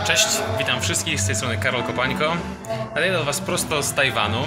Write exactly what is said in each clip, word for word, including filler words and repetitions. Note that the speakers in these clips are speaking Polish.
Cześć, witam wszystkich, z tej strony Karol Kopańko. Nadaję do Was prosto z Tajwanu.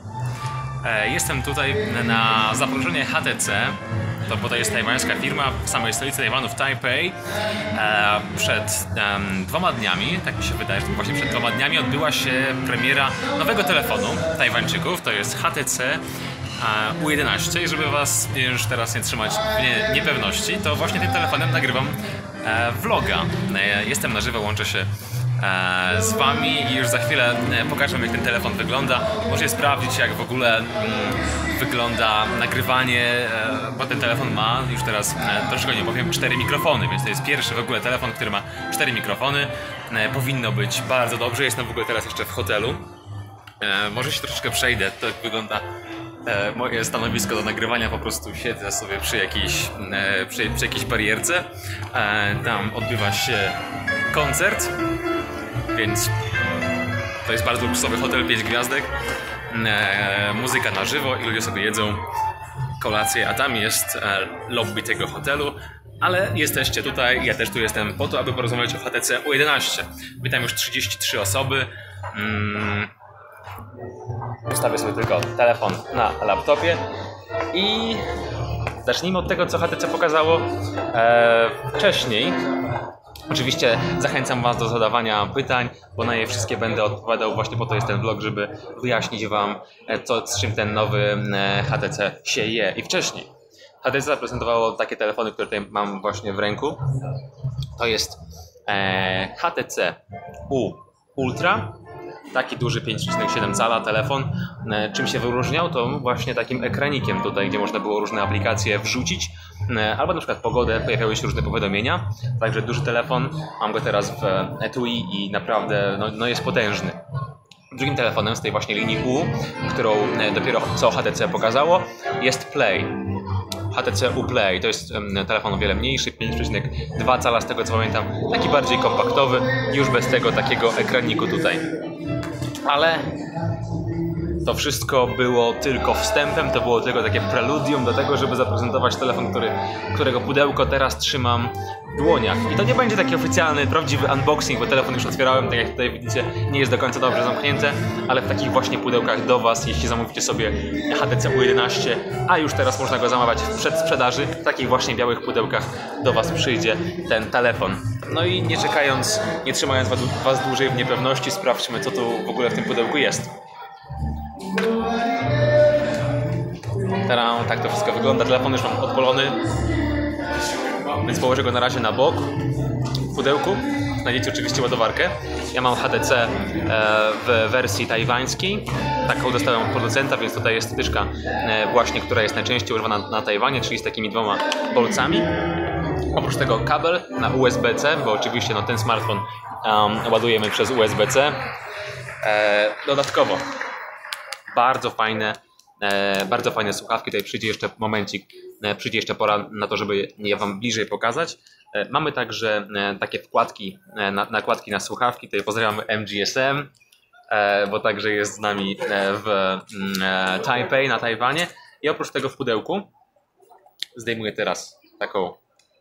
Jestem tutaj na zaproszenie H T C, to, bo to jest tajwańska firma w samej stolicy Tajwanu, w Tajpej. Przed um, dwoma dniami, tak mi się wydaje, że właśnie przed dwoma dniami odbyła się premiera nowego telefonu Tajwańczyków, to jest H T C U jedenaście i żeby Was już teraz nie trzymać w niepewności, to właśnie tym telefonem nagrywam vloga. Jestem na żywo, łączę się z Wami i już za chwilę pokażę, jak ten telefon wygląda. Możecie sprawdzić, jak w ogóle wygląda nagrywanie, bo ten telefon ma, już teraz troszkę nie powiem, cztery mikrofony, więc to jest pierwszy w ogóle telefon, który ma cztery mikrofony. Powinno być bardzo dobrze. Jestem w ogóle teraz jeszcze w hotelu. Może się troszeczkę przejdę, to jak wygląda moje stanowisko do nagrywania. Po prostu siedzę sobie przy jakiejś, przy, przy jakiejś barierce. Tam odbywa się koncert, więc to jest bardzo luksusowy hotel, pięć gwiazdek. Muzyka na żywo i ludzie sobie jedzą kolację, a tam jest lobby tego hotelu. Ale jesteście tutaj, ja też tu jestem po to, aby porozmawiać o H T C U jedenaście. Witam już trzydzieści trzy osoby. Hmm. Ustawię sobie tylko telefon na laptopie i zacznijmy od tego, co H T C pokazało e, wcześniej. Oczywiście zachęcam Was do zadawania pytań, bo na je wszystkie będę odpowiadał. Właśnie po to jest ten vlog, żeby wyjaśnić Wam, co, z czym ten nowy H T C się je. I wcześniej H T C zaprezentowało takie telefony, które tutaj mam właśnie w ręku. To jest e, H T C U Ultra. Taki duży pięć przecinek siedem cala telefon. Czym się wyróżniał? To właśnie takim ekranikiem tutaj, gdzie można było różne aplikacje wrzucić, albo na przykład pogodę, pojawiały się różne powiadomienia. Także duży telefon, mam go teraz w etui i naprawdę no, no jest potężny. Drugim telefonem z tej właśnie linii U, którą dopiero co H T C pokazało, jest Play. H T C U Play to jest telefon o wiele mniejszy, pięć przecinek dwa cala z tego co pamiętam, taki bardziej kompaktowy, już bez tego takiego ekraniku tutaj. Ale to wszystko było tylko wstępem, to było tylko takie preludium do tego, żeby zaprezentować telefon, który, którego pudełko teraz trzymam w dłoniach. I to nie będzie taki oficjalny, prawdziwy unboxing, bo telefon już otwierałem, tak jak tutaj widzicie, nie jest do końca dobrze zamknięte, ale w takich właśnie pudełkach do Was, jeśli zamówicie sobie H T C U jedenaście, a już teraz można go zamawiać w przedsprzedaży, w takich właśnie białych pudełkach do Was przyjdzie ten telefon. No i nie czekając, nie trzymając Was dłużej w niepewności, sprawdźmy, co tu w ogóle w tym pudełku jest. Teraz tak to wszystko wygląda. Telefon już mam odpalony, więc położę go na razie na bok w pudełku. Znajdziecie oczywiście ładowarkę. Ja mam H T C w wersji tajwańskiej. Taką dostałem od producenta, więc tutaj jest wtyczka właśnie, która jest najczęściej używana na Tajwanie, czyli z takimi dwoma bolcami. Oprócz tego kabel na U S B C, bo oczywiście no, ten smartfon um, ładujemy przez U S B C. E, dodatkowo bardzo fajne, e, bardzo fajne słuchawki. Tutaj przyjdzie jeszcze momencik, e, przyjdzie jeszcze pora na to, żeby je Wam bliżej pokazać. E, mamy także e, takie wkładki, e, na, nakładki na słuchawki. Tutaj pozdrawiamy M G S M, e, bo także jest z nami e, w e, Tajpej na Tajwanie. I oprócz tego w pudełku zdejmuję teraz taką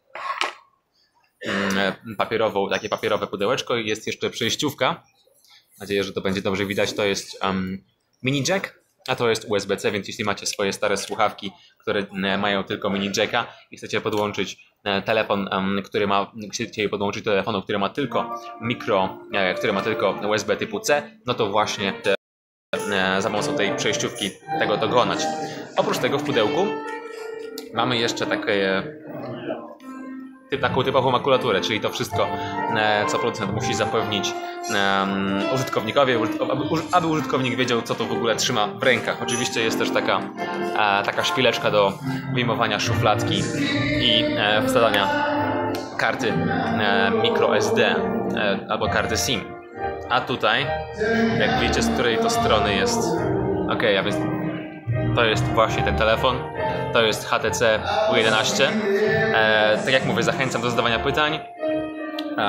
e, papierową, takie papierowe pudełeczko i jest jeszcze przejściówka. Mam nadzieję, że to będzie dobrze widać. To jest um, mini jack, a to jest U S B C, więc jeśli macie swoje stare słuchawki, które mają tylko mini jacka i chcecie podłączyć telefon, który ma, chcecie podłączyć do telefonu, który ma tylko mikro, który ma tylko U S B typu C, no to właśnie te, za pomocą tej przejściówki tego dokonać. Oprócz tego w pudełku mamy jeszcze takie taką typową makulaturę, czyli to wszystko, co producent musi zapewnić um, użytkownikowi, aby, aby użytkownik wiedział, co to w ogóle trzyma w rękach. Oczywiście jest też taka, e, taka szpileczka do wyjmowania szufladki i e, wsadzania karty e, microSD e, albo karty SIM. A tutaj, jak wiecie, z której to strony jest. Ok, a więc to jest właśnie ten telefon. To jest H T C U jedenaście. E, tak jak mówię, zachęcam do zadawania pytań. E,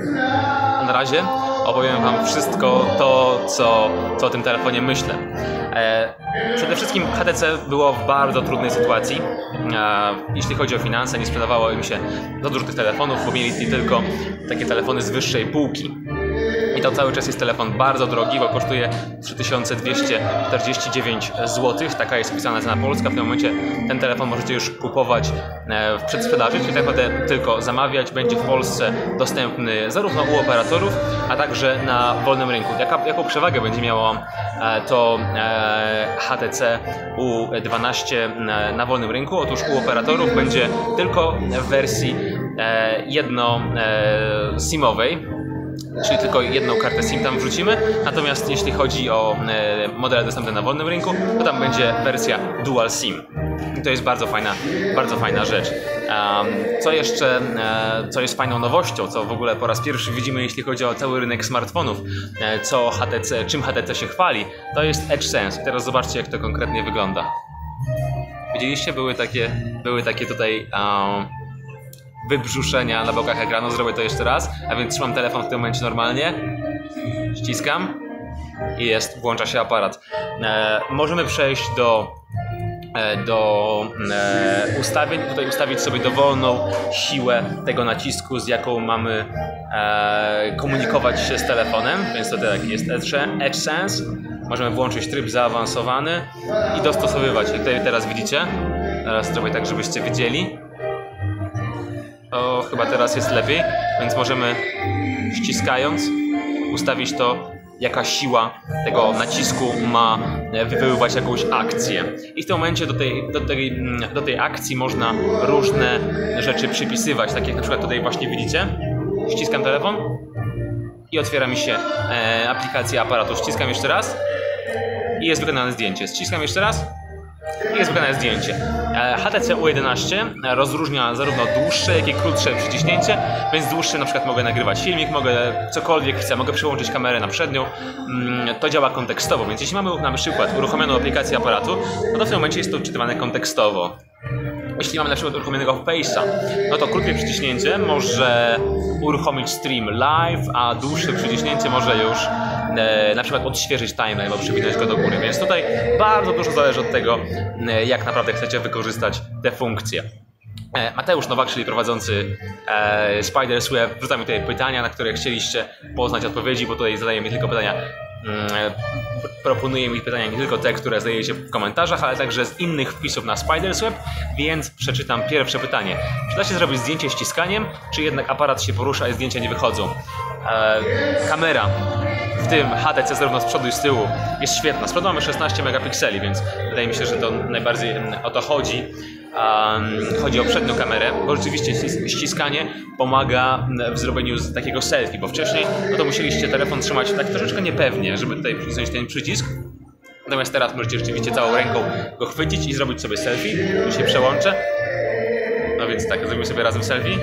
na razie opowiem Wam wszystko to, co, co o tym telefonie myślę. E, przede wszystkim H T C było w bardzo trudnej sytuacji, e, jeśli chodzi o finanse, nie sprzedawało im się za dużo tych telefonów, bo mieli tylko takie telefony z wyższej półki. I to cały czas jest telefon bardzo drogi, bo kosztuje trzy tysiące dwieście czterdzieści dziewięć złotych. Taka jest wpisana cena polska. W tym momencie ten telefon możecie już kupować w przedsprzedaży, czyli tak naprawdę tylko zamawiać. Będzie w Polsce dostępny zarówno u operatorów, a także na wolnym rynku. Jaka, jaką przewagę będzie miało to H T C U dwanaście na wolnym rynku? Otóż u operatorów będzie tylko w wersji jedno simowej. Czyli tylko jedną kartę SIM tam wrzucimy, natomiast jeśli chodzi o e, modele dostępne na wolnym rynku, to tam będzie wersja Dual SIM. I to jest bardzo fajna, bardzo fajna rzecz. Um, co jeszcze, e, co jest fajną nowością, co w ogóle po raz pierwszy widzimy, jeśli chodzi o cały rynek smartfonów, e, co H T C, czym H T C się chwali, to jest Edge Sense. I teraz zobaczcie, jak to konkretnie wygląda. Widzieliście? Były takie, były takie tutaj um, wybrzuszenia na bokach ekranu. Zrobię to jeszcze raz, a więc trzymam telefon w tym momencie normalnie, ściskam i jest, włącza się aparat. E, możemy przejść do, e, do e, ustawień, tutaj ustawić sobie dowolną siłę tego nacisku, z jaką mamy e, komunikować się z telefonem, więc to tak jest Edge Sense. Możemy włączyć tryb zaawansowany i dostosowywać. Jak tutaj teraz widzicie, teraz zrobię tak, żebyście widzieli. To chyba teraz jest lepiej, więc możemy ściskając ustawić to, jaka siła tego nacisku ma wywoływać jakąś akcję. I w tym momencie do tej, do tej, do tej akcji można różne rzeczy przypisywać, tak jak na przykład tutaj właśnie widzicie. Ściskam telefon i otwiera mi się e, aplikacja aparatu. Ściskam jeszcze raz i jest wykonane zdjęcie. Ściskam jeszcze raz i jest wykonane zdjęcie. H T C U jedenaście rozróżnia zarówno dłuższe, jak i krótsze przyciśnięcie, więc dłuższe na przykład mogę nagrywać filmik, mogę cokolwiek chcę, mogę przełączyć kamerę na przednią. To działa kontekstowo, więc jeśli mamy na przykład uruchomioną aplikację aparatu, no to w tym momencie jest to odczytywane kontekstowo. Jeśli mamy na przykład uruchomionego Face'a, no to krótkie przyciśnięcie może uruchomić stream live, a dłuższe przyciśnięcie może już e, na przykład odświeżyć timeline albo przywinąć go do góry. Więc tutaj bardzo dużo zależy od tego, e, jak naprawdę chcecie wykorzystać te funkcje. E, Mateusz Nowak, czyli prowadzący e, Spiders Web, wrzuca mi tutaj pytania, na które chcieliście poznać odpowiedzi, bo tutaj zadaję mi tylko pytania. Proponuję mi pytania nie tylko te, które zadajecie w komentarzach, ale także z innych wpisów na Spiders Web, więc przeczytam pierwsze pytanie. Czy da się zrobić zdjęcie ściskaniem, czy jednak aparat się porusza i zdjęcia nie wychodzą? Eee, kamera, w tym H T C zarówno z przodu i z tyłu, jest świetna. Z przodu mamy szesnaście megapikseli, więc wydaje mi się, że to najbardziej o to chodzi. Um, chodzi o przednią kamerę, bo rzeczywiście ściskanie pomaga w zrobieniu takiego selfie, bo wcześniej no to musieliście telefon trzymać tak troszeczkę niepewnie, żeby tutaj przycisnąć ten przycisk. Natomiast teraz możecie rzeczywiście całą ręką go chwycić i zrobić sobie selfie. Tu się przełączę. No więc tak, zrobimy sobie razem selfie.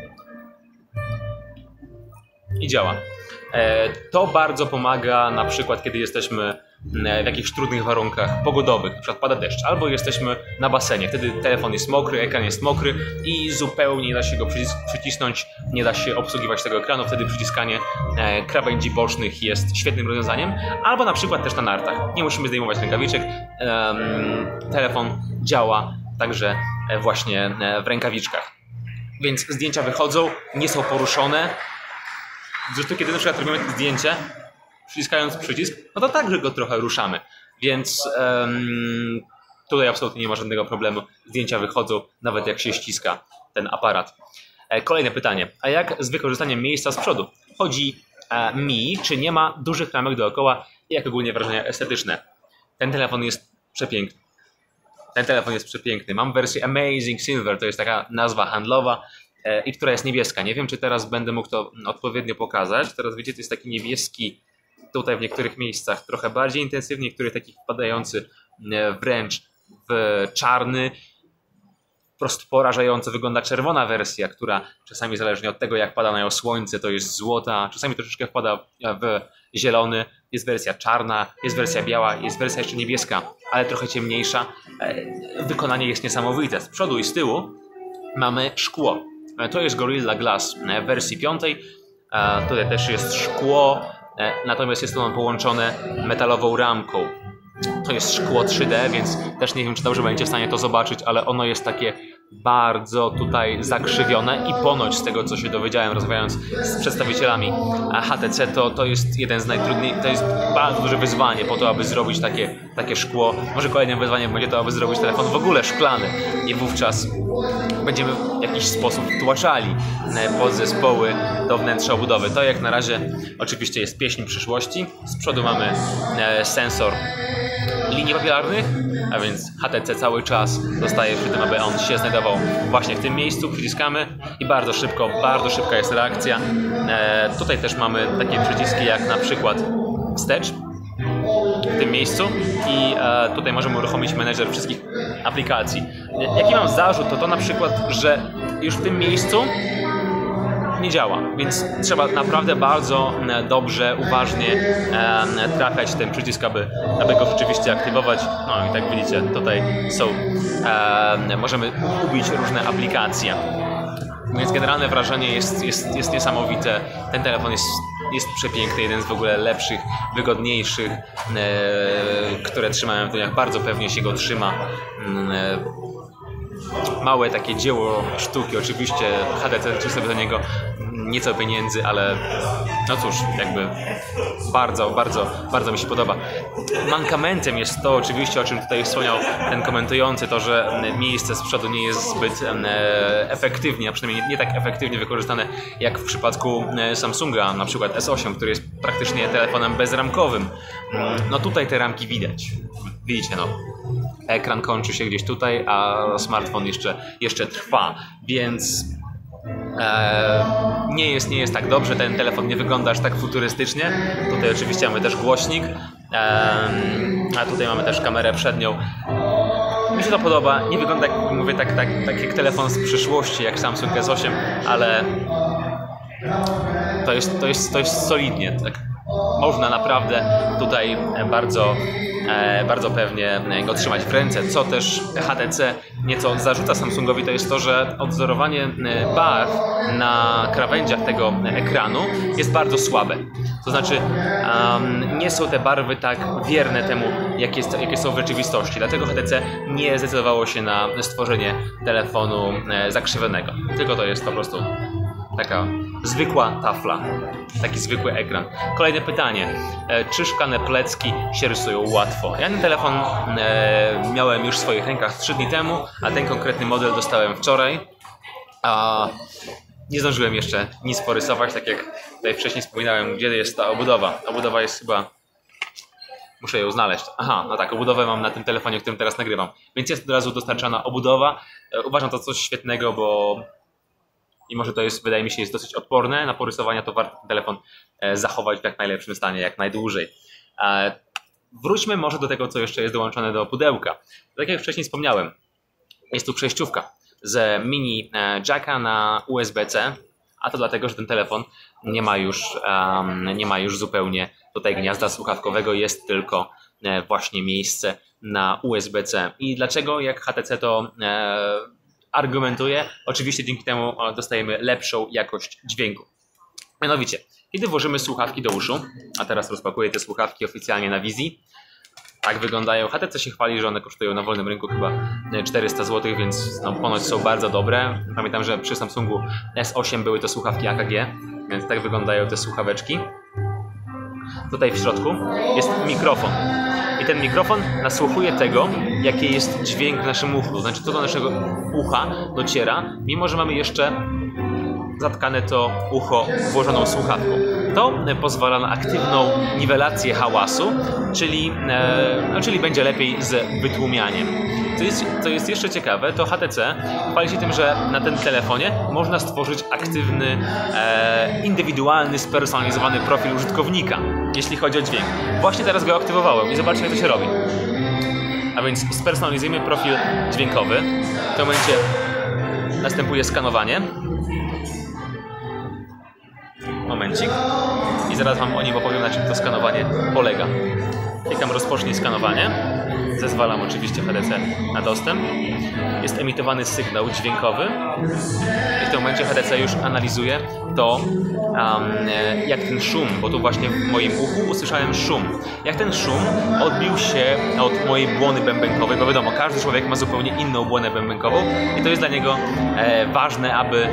I działa. E, to bardzo pomaga na przykład, kiedy jesteśmy w jakichś trudnych warunkach pogodowych, na przykład pada deszcz, albo jesteśmy na basenie, wtedy telefon jest mokry, ekran jest mokry i zupełnie nie da się go przycisnąć, nie da się obsługiwać tego ekranu, wtedy przyciskanie e, krawędzi bocznych jest świetnym rozwiązaniem, albo na przykład też na nartach, nie musimy zdejmować rękawiczek, e, telefon działa także właśnie w rękawiczkach, więc zdjęcia wychodzą, nie są poruszone. Zresztą kiedy na przykład robimy zdjęcie, przyciskając przycisk, no to także go trochę ruszamy, więc um, tutaj absolutnie nie ma żadnego problemu, zdjęcia wychodzą nawet jak się ściska ten aparat. E, kolejne pytanie, a jak z wykorzystaniem miejsca z przodu? Chodzi e, mi, czy nie ma dużych ramek dookoła i jak ogólnie wrażenia estetyczne? Ten telefon jest przepiękny. Ten telefon jest przepiękny. Mam wersję Amazing Silver, to jest taka nazwa handlowa, i która jest niebieska. Nie wiem, czy teraz będę mógł to odpowiednio pokazać. Teraz widzicie, to jest taki niebieski tutaj w niektórych miejscach, trochę bardziej intensywnie, w niektórych takich wpadający wręcz w czarny. Prosto porażająco wygląda czerwona wersja, która czasami zależnie od tego, jak pada na nią słońce, to jest złota, czasami troszeczkę wpada w zielony. Jest wersja czarna, jest wersja biała, jest wersja jeszcze niebieska, ale trochę ciemniejsza. Wykonanie jest niesamowite. Z przodu i z tyłu mamy szkło. To jest Gorilla Glass w wersji piątej. Tutaj też jest szkło, natomiast jest ono połączone metalową ramką. To jest szkło trzy D, więc też nie wiem, czy dobrze będziecie w stanie to zobaczyć, ale ono jest takie bardzo tutaj zakrzywione i ponoć z tego, co się dowiedziałem, rozmawiając z przedstawicielami H T C, to, to jest jeden z najtrudniejszych, to jest bardzo duże wyzwanie po to, aby zrobić takie, takie szkło. Może kolejnym wyzwaniem będzie to, aby zrobić telefon w ogóle szklany i wówczas będziemy w jakiś sposób wtłaczali podzespoły do wnętrza obudowy. To jak na razie oczywiście jest pieśń przyszłości. Z przodu mamy sensor linii papilarnych, a więc H T C cały czas zostaje przy tym, aby on się znajdował właśnie w tym miejscu. Przyciskamy i bardzo szybko, bardzo szybka jest reakcja. E, tutaj też mamy takie przyciski jak na przykład wstecz w tym miejscu i e, tutaj możemy uruchomić menedżer wszystkich aplikacji. Jaki mam zarzut, to to na przykład, że już w tym miejscu nie działa, więc trzeba naprawdę bardzo dobrze, uważnie e, trafiać ten przycisk, aby, aby go rzeczywiście aktywować. No i tak widzicie, tutaj są, e, możemy ubić różne aplikacje. Więc generalne wrażenie jest, jest, jest niesamowite. Ten telefon jest, jest przepiękny, jeden z w ogóle lepszych, wygodniejszych, e, które trzymałem w dłoniach. Bardzo pewnie się go trzyma. E, Małe takie dzieło sztuki, oczywiście H T C liczy sobie za niego nieco pieniędzy, ale no cóż, jakby bardzo, bardzo, bardzo mi się podoba. Mankamentem jest to oczywiście, o czym tutaj wspomniał ten komentujący, to, że miejsce z przodu nie jest zbyt e, efektywnie, a przynajmniej nie, nie tak efektywnie wykorzystane jak w przypadku Samsunga, na przykład S osiem, który jest praktycznie telefonem bezramkowym. No tutaj te ramki widać, widzicie no. Ekran kończy się gdzieś tutaj, a smartfon jeszcze, jeszcze trwa, więc e, nie, jest, nie jest tak dobrze. Ten telefon nie wygląda aż tak futurystycznie. Tutaj oczywiście mamy też głośnik, e, a tutaj mamy też kamerę przednią. Mi się to podoba, nie wygląda, jak mówię, tak, tak, tak jak telefon z przyszłości, jak Samsung S osiem, ale to jest, to jest, to jest solidnie. Tak. Można naprawdę tutaj bardzo, bardzo pewnie go trzymać w ręce. Co też H T C nieco zarzuca Samsungowi, to jest to, że odwzorowanie barw na krawędziach tego ekranu jest bardzo słabe. To znaczy um, nie są te barwy tak wierne temu, jakie, jest, jakie są w rzeczywistości. Dlatego H T C nie zdecydowało się na stworzenie telefonu zakrzywionego. Tylko to jest po prostu taka zwykła tafla, taki zwykły ekran. Kolejne pytanie. Czy szklane plecki się rysują łatwo? Ja ten telefon e, miałem już w swoich rękach trzy dni temu, a ten konkretny model dostałem wczoraj. A nie zdążyłem jeszcze nic porysować, tak jak tutaj wcześniej wspominałem, gdzie jest ta obudowa. Obudowa jest chyba... Muszę ją znaleźć. Aha, no tak, obudowę mam na tym telefonie, którym teraz nagrywam. Więc jest od razu dostarczana obudowa. E, uważam to coś świetnego, bo mimo że to jest, wydaje mi się, jest dosyć odporne na porysowania, to warto ten telefon e, zachować w jak najlepszym stanie, jak najdłużej. E, wróćmy może do tego, co jeszcze jest dołączone do pudełka. Tak jak wcześniej wspomniałem, jest tu przejściówka z mini e, jacka na U S B C, a to dlatego, że ten telefon nie ma już, um, nie ma już zupełnie tutaj gniazda słuchawkowego, jest tylko e, właśnie miejsce na U S B C. I dlaczego, jak H T C to e, argumentuje? Oczywiście dzięki temu dostajemy lepszą jakość dźwięku. Mianowicie, kiedy włożymy słuchawki do uszu, a teraz rozpakuję te słuchawki oficjalnie na wizji, tak wyglądają. H T C się chwali, że one kosztują na wolnym rynku chyba czterysta złotych, więc no, ponoć są bardzo dobre. Pamiętam, że przy Samsungu S osiem były to słuchawki A K G, więc tak wyglądają te słuchaweczki. Tutaj w środku jest mikrofon. I ten mikrofon nasłuchuje tego, jaki jest dźwięk w naszym uchu. Znaczy, co do naszego ucha dociera, mimo że mamy jeszcze zatkane to ucho włożoną słuchawką. To pozwala na aktywną niwelację hałasu, czyli, e, no, czyli będzie lepiej z wytłumianiem. Co jest, co jest jeszcze ciekawe, to H T C chwali się tym, że na tym telefonie można stworzyć aktywny, e, indywidualny, spersonalizowany profil użytkownika, jeśli chodzi o dźwięk. Właśnie teraz go aktywowałem i zobaczcie, jak to się robi. A więc spersonalizujemy profil dźwiękowy. W tym momencie następuje skanowanie. Momencik. I zaraz wam o nim opowiem, na czym to skanowanie polega. Klikam rozpocznij skanowanie. zezwalam oczywiście H D C na dostęp. Jest emitowany sygnał dźwiękowy i w tym momencie H D C już analizuje to, um, jak ten szum, bo tu właśnie w moim uchu usłyszałem szum, jak ten szum odbił się od mojej błony bębenkowej, bo wiadomo, każdy człowiek ma zupełnie inną błonę bębenkową i to jest dla niego e, ważne, aby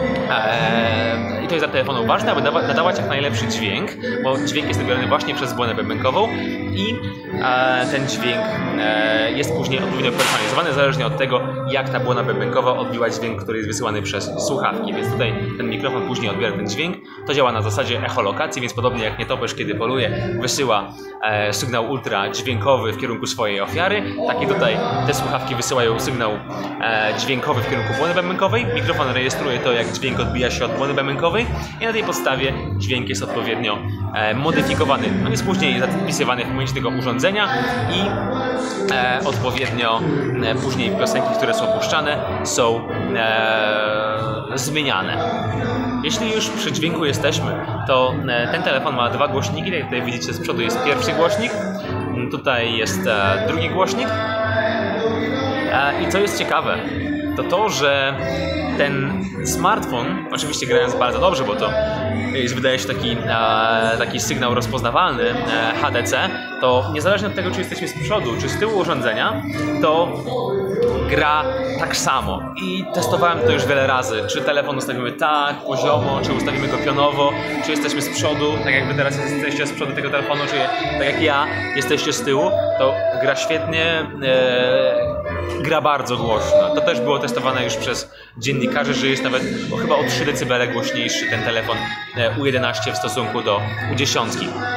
e, i to jest dla telefonu ważne, aby nadawać jak najlepszy dźwięk, bo dźwięk jest odbierany właśnie przez błonę bębenkową i e, ten dźwięk e, jest później odpowiednio personalizowany, zależnie od tego, jak ta błona bębenkowa odbiła dźwięk, który jest wysyłany przez słuchawki, więc tutaj ten mikrofon później odbiera ten dźwięk. To działa na zasadzie echolokacji, więc podobnie jak nietoperz, kiedy poluje, wysyła e, sygnał ultra dźwiękowy w kierunku swojej ofiary, tak i tutaj te słuchawki wysyłają sygnał e, dźwiękowy w kierunku błony bębenkowej. Mikrofon rejestruje to, jak dźwięk odbija się od błony bębenkowej i na tej podstawie dźwięk jest odpowiednio e, modyfikowany. On jest później zapisywany w momencie tego urządzenia i e, odpowiednio e, później piosenki, które są puszczane, są e, zmieniane. Jeśli już przy dźwięku jesteśmy, to ten telefon ma dwa głośniki. Jak tutaj widzicie, z przodu jest pierwszy głośnik, tutaj jest drugi głośnik. I co jest ciekawe, to to, że ten smartfon, oczywiście grając bardzo dobrze, bo to jest, wydaje się, taki, taki sygnał rozpoznawalny H D C, to niezależnie od tego, czy jesteśmy z przodu, czy z tyłu urządzenia, to gra tak samo. I testowałem to już wiele razy. Czy telefon ustawimy tak, poziomo, czy ustawimy go pionowo, czy jesteśmy z przodu, tak jak wy teraz jesteście z przodu tego telefonu, czy tak jak ja jesteście z tyłu, to gra świetnie, e, gra bardzo głośno. To też było testowane już przez dziennikarzy, że jest nawet o, chyba o trzy decybele głośniejszy ten telefon U jedenaście w stosunku do U dziesięć.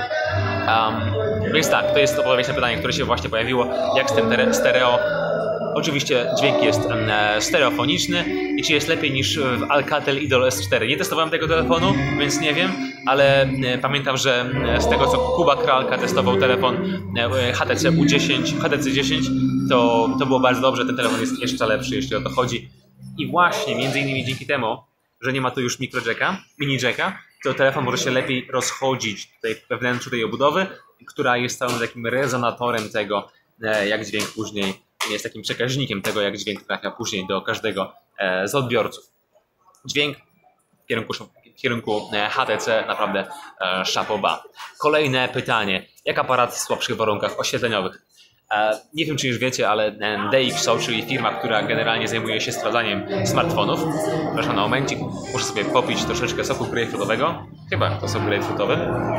Um, więc tak, to jest odpowiedź na pytanie, które się właśnie pojawiło, jak z tym stereo. Oczywiście dźwięk jest e, stereofoniczny i czy jest lepiej niż w Alcatel Idol S cztery. Nie testowałem tego telefonu, więc nie wiem, ale e, pamiętam, że e, z tego, co Kuba Kralka testował telefon e, H T C U dziesięć, H T C dziesięć, to, to było bardzo dobrze. Ten telefon jest jeszcze lepszy, jeśli o to chodzi. I właśnie między innymi dzięki temu, że nie ma tu już microjacka, mini jacka, to telefon może się lepiej rozchodzić tutaj we wnętrzu tej obudowy, która jest całym takim rezonatorem tego, e, jak dźwięk później jest takim przekaźnikiem tego, jak dźwięk trafia później do każdego e, z odbiorców. Dźwięk w kierunku, w kierunku H T C naprawdę e, chapeau bas. Kolejne pytanie. Jak aparat w słabszych warunkach oświetleniowych? E, nie wiem, czy już wiecie, ale D X O, czyli firma, która generalnie zajmuje się sprawdzaniem smartfonów. Przepraszam na momencik, muszę sobie popić troszeczkę soku grejpfrutowego. Chyba to sok grejpfrutowy.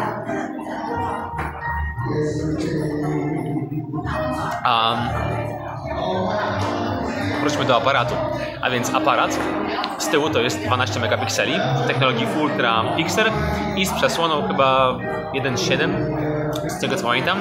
Um, Wróćmy do aparatu. A więc aparat z tyłu to jest dwanaście megapikseli w technologii Ultra Pixel i z przesłoną chyba jeden przecinek siedem, z tego co pamiętam.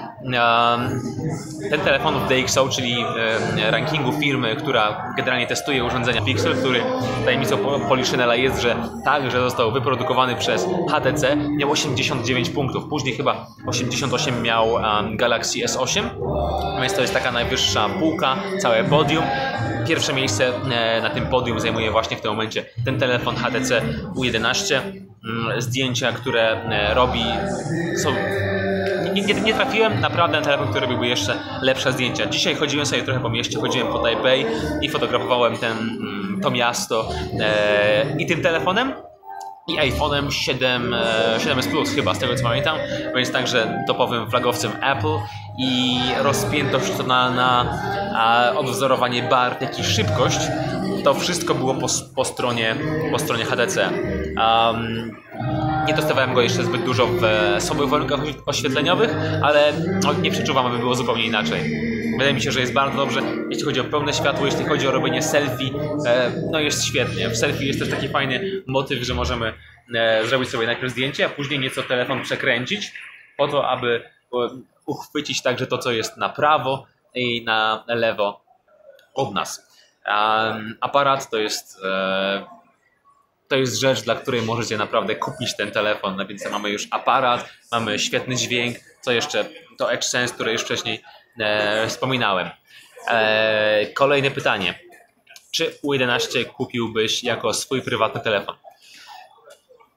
Ten telefon w D X O, czyli rankingu firmy, która generalnie testuje urządzenia Pixel, który tajemnicą Poliszynela jest, że także został wyprodukowany przez H T C, miał osiemdziesiąt dziewięć punktów, później chyba osiemdziesiąt osiem miał Galaxy S osiem, więc to jest taka najwyższa półka, całe podium. Pierwsze miejsce na tym podium zajmuje właśnie w tym momencie ten telefon H T C U jedenaście. Zdjęcia, które robi, są... Nie, nie, nie trafiłem naprawdę na telefon, który robiłby jeszcze lepsze zdjęcia. Dzisiaj chodziłem sobie trochę po mieście, chodziłem po Taipei i fotografowałem ten, to miasto e, i tym telefonem i iPhone'em siedem, siedem S Plus chyba, z tego co pamiętam, więc także topowym flagowcem Apple i rozpiętość tonalna, a odwzorowanie barw, jak i szybkość, to wszystko było po, po, stronie, po stronie H T C. Um, Nie testowałem go jeszcze zbyt dużo w słabych warunkach oświetleniowych, ale no, nie przeczuwam, aby było zupełnie inaczej. Wydaje mi się, że jest bardzo dobrze, jeśli chodzi o pełne światło, jeśli chodzi o robienie selfie, e, no jest świetnie. W selfie jest też taki fajny motyw, że możemy e, zrobić sobie najpierw zdjęcie, a później nieco telefon przekręcić, po to, aby e, uchwycić także to, co jest na prawo i na lewo od nas. Um, aparat to jest... E, To jest rzecz, dla której możecie naprawdę kupić ten telefon, no więc mamy już aparat, mamy świetny dźwięk, co jeszcze, to AdSense, które już wcześniej e, wspominałem. E, kolejne pytanie. Czy U jedenaście kupiłbyś jako swój prywatny telefon?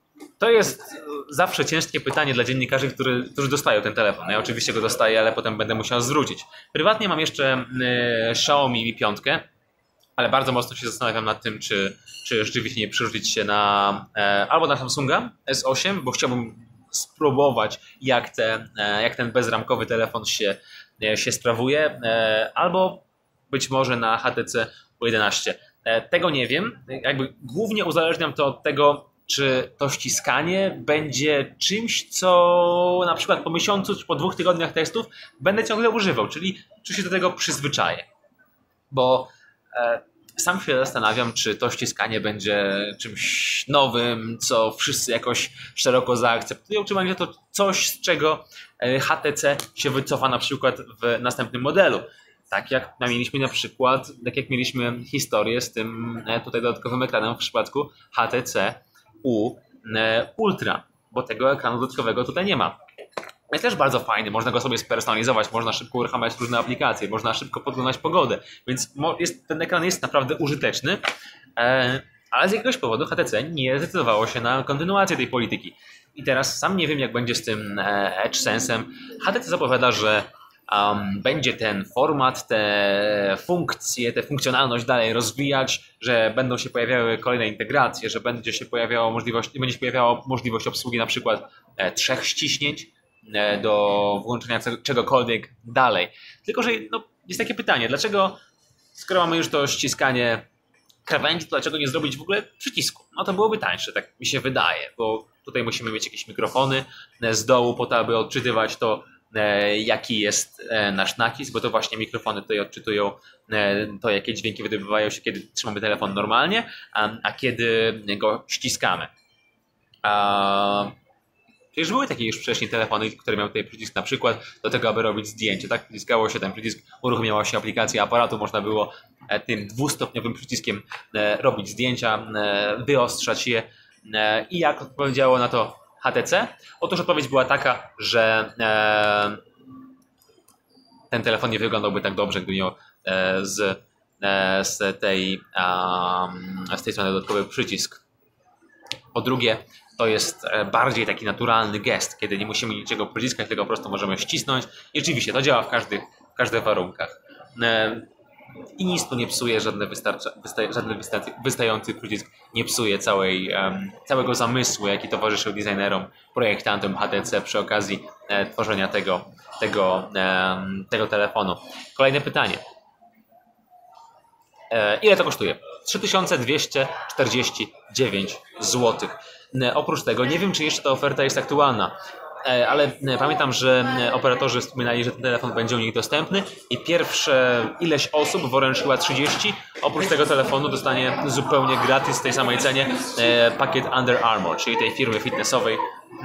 To jest zawsze ciężkie pytanie dla dziennikarzy, którzy, którzy dostają ten telefon. Ja oczywiście go dostaję, ale potem będę musiał zwrócić. Prywatnie mam jeszcze y, Xiaomi Mi pięć, ale bardzo mocno się zastanawiam nad tym, czy, czy rzeczywiście nie przerzucić się na e, albo na Samsunga S osiem, bo chciałbym spróbować, jak, te, e, jak ten bezramkowy telefon się, e, się sprawuje, e, albo być może na H T C U jedenaście. E, tego nie wiem. Jakby głównie uzależniam to od tego, czy to ściskanie będzie czymś, co na przykład po miesiącu czy po dwóch tygodniach testów będę ciągle używał, czyli czy się do tego przyzwyczaję. Bo e, sam się zastanawiam, czy to ściskanie będzie czymś nowym, co wszyscy jakoś szeroko zaakceptują, czy będzie to coś, z czego H T C się wycofa na przykład w następnym modelu. Tak jak mieliśmy na przykład, tak jak mieliśmy historię z tym tutaj dodatkowym ekranem w przypadku H T C U Ultra, bo tego ekranu dodatkowego tutaj nie ma. Jest też bardzo fajny, można go sobie spersonalizować, można szybko uruchamiać różne aplikacje, można szybko podglądać pogodę, więc jest, ten ekran jest naprawdę użyteczny, e, ale z jakiegoś powodu H T C nie zdecydowało się na kontynuację tej polityki. I teraz sam nie wiem, jak będzie z tym e, Edge Sense'em. H T C zapowiada, że um, będzie ten format, te funkcje, tę funkcjonalność dalej rozwijać, że będą się pojawiały kolejne integracje, że będzie się pojawiało możliwość, będzie się pojawiała możliwość obsługi na przykład e, trzech ściśnięć do włączenia czegokolwiek dalej. Tylko, że no, jest takie pytanie, dlaczego, skoro mamy już to ściskanie krawędzi, to dlaczego nie zrobić w ogóle przycisku? No to byłoby tańsze, tak mi się wydaje, bo tutaj musimy mieć jakieś mikrofony z dołu po to, aby odczytywać to, jaki jest nasz nacisk, bo to właśnie mikrofony tutaj odczytują to, jakie dźwięki wydobywają się, kiedy trzymamy telefon normalnie, a kiedy go ściskamy. A Przecież były takie już wcześniej telefony, które miały tutaj przycisk na przykład do tego, aby robić zdjęcie. Tak, wciskało się ten przycisk, uruchomiała się aplikacja aparatu, można było tym dwustopniowym przyciskiem robić zdjęcia, wyostrzać je. I jak odpowiedziało na to H T C? Otóż odpowiedź była taka, że ten telefon nie wyglądałby tak dobrze, gdyby miał z, z, tej, z tej strony dodatkowy przycisk. Po drugie, to jest bardziej taki naturalny gest, kiedy nie musimy niczego przyciskać, tylko po prostu możemy ścisnąć. I rzeczywiście to działa w każdych, w każdych warunkach. I nic tu nie psuje, żadny, wystarcza, wysta, żadny wystający przycisk nie psuje całej, um, całego zamysłu, jaki towarzyszył designerom, projektantom H T C przy okazji e, tworzenia tego, tego, e, tego telefonu. Kolejne pytanie. E, ile to kosztuje? trzy tysiące dwieście czterdzieści dziewięć złotych. Oprócz tego nie wiem, czy jeszcze ta oferta jest aktualna, ale pamiętam, że operatorzy wspominali, że ten telefon będzie u nich dostępny i pierwsze ileś osób, w Orange chyba trzydzieści, oprócz tego telefonu dostanie zupełnie gratis w tej samej cenie pakiet Under Armour, czyli tej firmy fitnessowej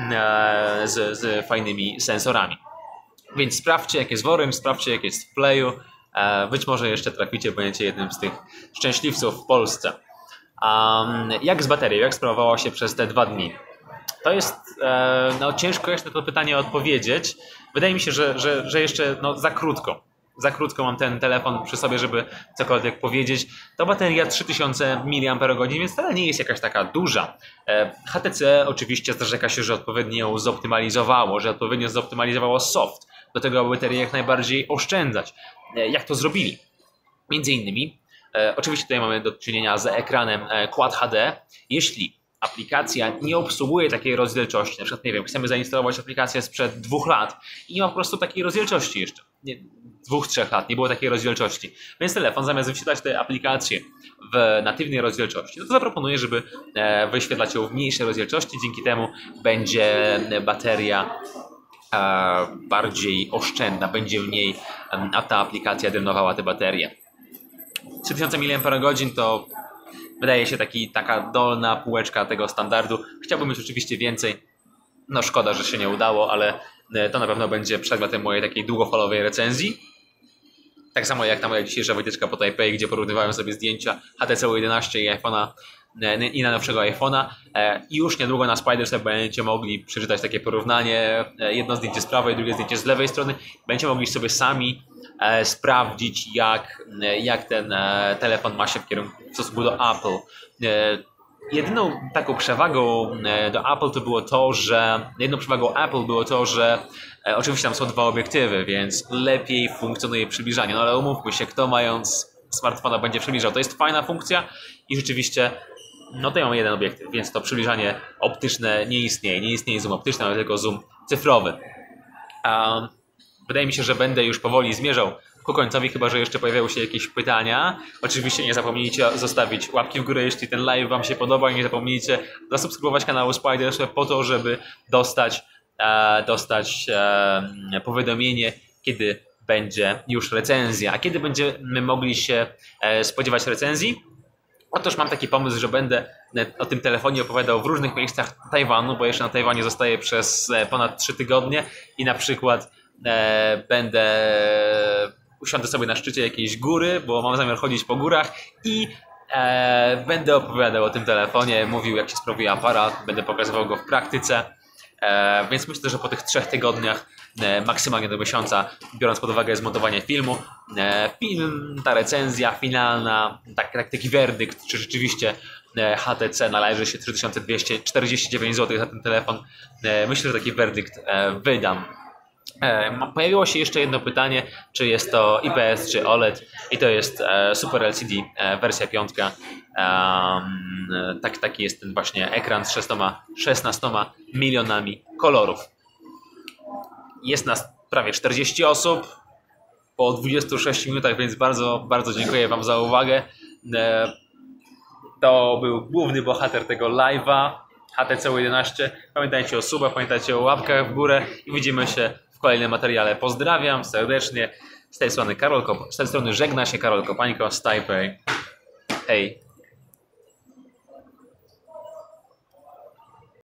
z, z fajnymi sensorami. Więc sprawdźcie, jak jest w Orange, sprawdźcie, jak jest w Playu. Być może jeszcze traficie, będziecie jednym z tych szczęśliwców w Polsce. Um, jak z baterią? Jak sprawowała się przez te dwa dni? To jest e, no, ciężko jeszcze na to pytanie odpowiedzieć. Wydaje mi się, że, że, że jeszcze no, za krótko. Za krótko mam ten telefon przy sobie, żeby cokolwiek powiedzieć. To bateria trzy tysiące miliamperogodzin, więc wcale nie jest jakaś taka duża. E, H T C oczywiście zarzeka się, że odpowiednio ją zoptymalizowało, że odpowiednio zoptymalizowało soft, do tego, aby baterię jak najbardziej oszczędzać. E, jak to zrobili? Między innymi E, oczywiście tutaj mamy do czynienia z ekranem e, Quad H D. Jeśli aplikacja nie obsługuje takiej rozdzielczości, na przykład, nie wiem, chcemy zainstalować aplikację sprzed dwóch lat i nie ma po prostu takiej rozdzielczości jeszcze, nie, dwóch, trzech lat, nie było takiej rozdzielczości, więc telefon zamiast wyświetlać te aplikacje w natywnej rozdzielczości, no to zaproponuje, żeby e, wyświetlać ją w mniejszej rozdzielczości, dzięki temu będzie bateria e, bardziej oszczędna, będzie mniej, e, a ta aplikacja drenowała te baterie. trzy tysiące miliamperogodzin to wydaje się taki, taka dolna półeczka tego standardu. Chciałbym mieć oczywiście więcej. No szkoda, że się nie udało, ale to na pewno będzie przedmiotem mojej takiej długofalowej recenzji. Tak samo jak ta moja dzisiejsza wytyczka po Taipei, gdzie porównywałem sobie zdjęcia H T C U jedenaście i iPhone'a i najnowszego iPhone'a. I już niedługo na Spiders'e będziecie mogli przeczytać takie porównanie. Jedno zdjęcie z prawej, drugie zdjęcie z lewej strony. Będziecie mogli sobie sami e, sprawdzić, jak, jak ten e, telefon ma się w kierunku w stosunku do Apple. E, jedyną taką przewagą do Apple to było to, że jedną przewagą Apple było to, że e, oczywiście tam są dwa obiektywy, więc lepiej funkcjonuje przybliżanie. No ale umówmy się, kto mając smartfona będzie przybliżał. To jest fajna funkcja i rzeczywiście no to ja mam jeden obiektyw, więc to przybliżanie optyczne nie istnieje. Nie istnieje zoom optyczny, ale tylko zoom cyfrowy. Um, wydaje mi się, że będę już powoli zmierzał ku końcowi, chyba że jeszcze pojawiają się jakieś pytania. Oczywiście nie zapomnijcie zostawić łapki w górę, jeśli ten live Wam się podoba i nie zapomnijcie zasubskrybować kanału SpiderShep po to, żeby dostać, e, dostać e, powiadomienie, kiedy będzie już recenzja. A kiedy będziemy mogli się e, spodziewać recenzji? Otóż mam taki pomysł, że będę o tym telefonie opowiadał w różnych miejscach Tajwanu, bo jeszcze na Tajwanie zostaję przez ponad trzy tygodnie i na przykład e, będę usiądę sobie na szczycie jakiejś góry, bo mam zamiar chodzić po górach i e, będę opowiadał o tym telefonie, mówił jak się sprawuje aparat, będę pokazywał go w praktyce, e, więc myślę, że po tych trzech tygodniach e, maksymalnie do miesiąca, biorąc pod uwagę zmontowanie filmu, e, film, ta recenzja finalna, tak, tak, taki werdykt, czy rzeczywiście e, H T C należy się trzy tysiące dwieście czterdzieści dziewięć złotych za ten telefon, e, myślę, że taki werdykt e, wydam. Pojawiło się jeszcze jedno pytanie, czy jest to I P S czy O L E D i to jest Super L C D wersja piątka. Tak, taki jest ten właśnie ekran z szesnastoma milionami kolorów. Jest nas prawie czterdzieści osób po dwudziestu sześciu minutach, więc bardzo, bardzo dziękuję Wam za uwagę. To był główny bohater tego live'a H T C U jedenaście. Pamiętajcie o subach, pamiętajcie o łapkach w górę i widzimy się w kolejnym materiale. Pozdrawiam serdecznie. Z tej strony Karol Kop- z tej strony żegna się Karol Kopańko z Taipei. Hej!